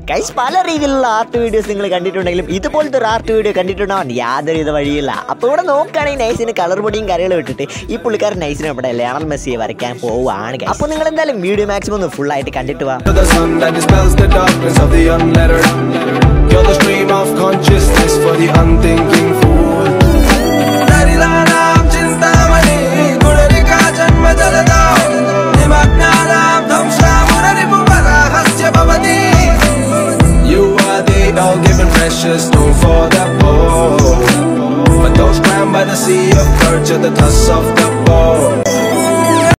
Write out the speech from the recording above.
Guys പല രീതിയിലുള്ള art videos നിങ്ങൾ കണ്ടിട്ടുണ്ടെങ്കിലും ഇതുപോലത്തെ ഒരു ആർട്ട് വീഡിയോ കണ്ടിട്ടുണ്ടാവാൻ യാതൊരു ഇത് വഴിയില്ല. അപ്പോൾ ഇവിടെ നോക്കുകയാണെങ്കിൽ നൈസിന് കളർ പൊടിയും കരകളും ഇട്ടിട്ട് ഈ പുള്ളിക്കാരൻ നൈസിന് ഇവിടെ ലയണൽ മെസ്സിയെ വരയ്ക്കാൻ പോവുകയാണ്. അപ്പോൾ നിങ്ങൾ എന്തായാലും വീഡിയോ മാക്സിമം ഒന്ന് ഫുൾ ആയിട്ട് കണ്ടിട്ട് വാ. Stone for that pole, but those drowned by the sea of culture, the